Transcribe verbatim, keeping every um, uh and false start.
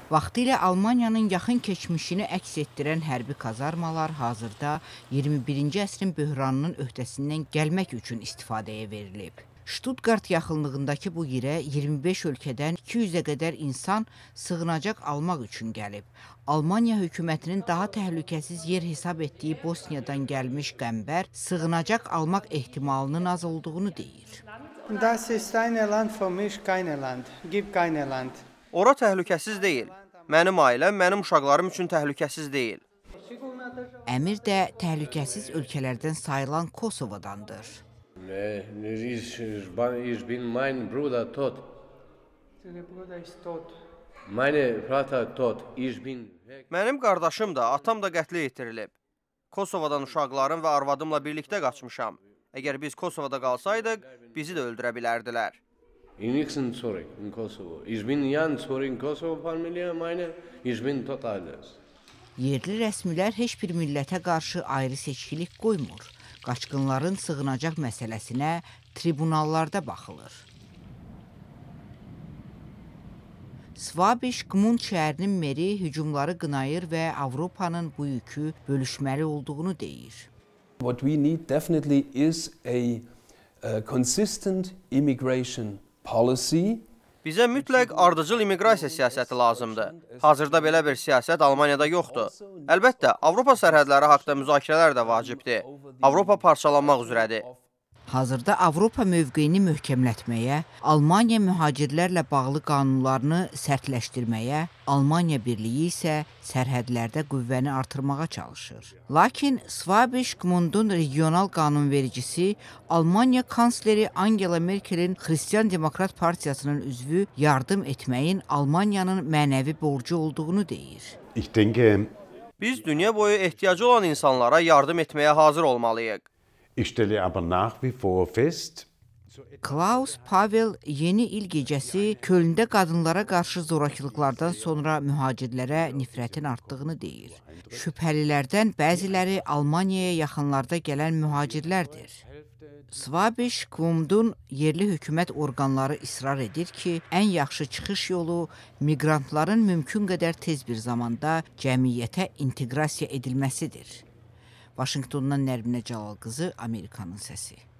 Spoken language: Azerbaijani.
Vaxtilə Almaniyanın yaxın keçmişini əks etdirən hərbi kazarmalar hazırda iyirmi birinci əsrin böhranının öhdəsindən gəlmək üçün istifadəyə verilib. Stuttgart yaxınlığındakı bu yerə iyirmi beş ölkədən iki yüzə qədər insan sığınacaq almaq üçün gəlib. Almaniya hökumətinin daha təhlükəsiz yer hesab etdiyi Bosniyadan gəlmiş qəmbər sığınacaq almaq ehtimalının az olduğunu deyir. Das ist ein Land für mich, kein Land. Gibt kein Land. Ora təhlükəsiz deyil. Mənim ailəm, mənim uşaqlarım üçün təhlükəsiz deyil. Əmir də təhlükəsiz ölkələrdən sayılan Kosovodandır. Ich bin mein Bruder tot. Meine Vater tot. Ich bin Mənim qardaşım da, atam da qətlə yetirilib. Kosovodan uşaqlarım və arvadımla birlikdə qaçmışam. Əgər biz Kosovoda qalsaydıq, bizi də öldürə bilərdilər. Ich bin zurück in Kosovo. Ich bin Jan zurück in Kosovo, Familie meine. Ich bin total. Yerli rəsmilər heç bir millətə qarşı ayrı seçkilik qoymur. Qaçqınların sığınacaq məsələsinə tribunallarda baxılır. Svabiş Gmund şəhərinin meri hücumları qınayır və Avropanın bu yükü bölüşməli olduğunu deyir. What we need definitely is a, a consistent immigration policy. Bizə mütləq ardıcıl immiqrasiya siyasəti lazımdır. Hazırda belə bir siyasət Almaniyada yoxdur. Əlbəttə, Avropa sərhədləri haqqında müzakirələr də vacibdir. Avropa parçalanmaq üzrədir. Hazırda Avropa mövqeyini möhkəmlətməyə, Almaniya mühacirlərlə bağlı qanunlarını sərtləşdirməyə, Almaniya Birliyi isə sərhədlərdə qüvvəni artırmağa çalışır. Lakin Svabiş Gmundun regional qanunvericisi Almaniya kansleri Angela Merkelin Xristian Demokrat Partiyasının üzvü yardım etməyin Almaniyanın mənəvi borcu olduğunu deyir. Ich denke, Biz dünya boyu ehtiyacı olan insanlara yardım etməyə hazır olmalıyıq. Ich stelle aber nach wie vor fest, Klaus Pavel yeni il gecəsi Kölndə qadınlara qarşı zorakılıqlardan sonra mühacirlərə nifrətin artdığını deyir. Şübhəlilərdən bəziləri Almaniyaya yaxınlarda gələn mühacirlərdir. Svabiş Gmundun yerli hökumət orqanları israr edir ki, ən yaxşı çıxış yolu miqrantların mümkün qədər tez bir zamanda cəmiyyətə inteqrasiya edilməsidir. Vaşinqtondan Nərminə Cəlal qızı, Amerikanın səsi.